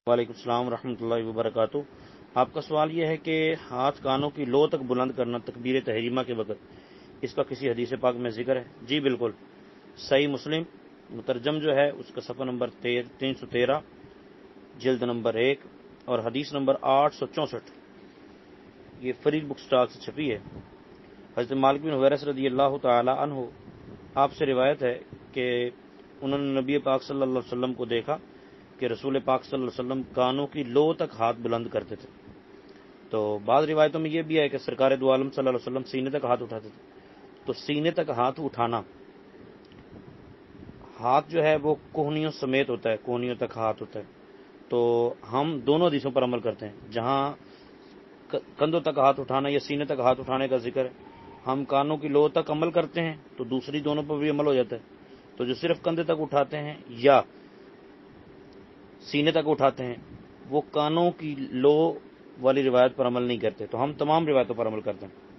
وعلیکم السلام ورحمۃ اللہ وبرکاتہ۔ آپ کا سوال یہ ہے کہ ہاتھ کانوں کی لو تک بلند کرنا تکبیر تحریمہ کے وقت، اس کا کسی حدیث پاک میں ذکر ہے؟ جی بالکل، صحیح مسلم مترجم جو ہے اس کا صفحہ نمبر 313، جلد نمبر 1 اور حدیث نمبر 864، یہ فرید بک سٹال سے چھپی ہے۔ حضرت مالک بن حویرث رضی اللہ تعالی عنہ آپ سے روایت ہے کہ انہوں نے نبی پاک صلی اللہ علیہ وسلم کو دیکھا کہ رسول پاک صلی اللہ علیہ وسلم کانوں کی لو تک ہاتھ بلند کرتے تھے۔ تو بعض روایتوں میں یہ بھی ہے کہ سرکار دو عالم صلی اللہ علیہ وسلم سینے تک ہاتھ اٹھاتے تھے۔ تو سینے تک ہاتھ اٹھانا، ہاتھ جو ہے وہ کوہنیوں سمیت ہوتا ہے، کوہنیوں تک ہاتھ ہوتا ہے۔ تو ہم دونوں حدیثوں پر عمل کرتے ہیں، جہاں کندھوں تک ہاتھ اٹھانا یا سینے تک ہاتھ اٹھانے کا ذکر ہے، ہم کانوں کی لو تک عمل کرتے ہیں تو دوسری دونوں پر بھی عمل ہو جاتا ہے۔ تو جو صرف کندھے تک اٹھاتے ہیں یا سینے تک اٹھاتے ہیں وہ کانوں کی لو والی روایت پر عمل نہیں کرتے، تو ہم تمام روایتوں پر عمل کرتے ہیں۔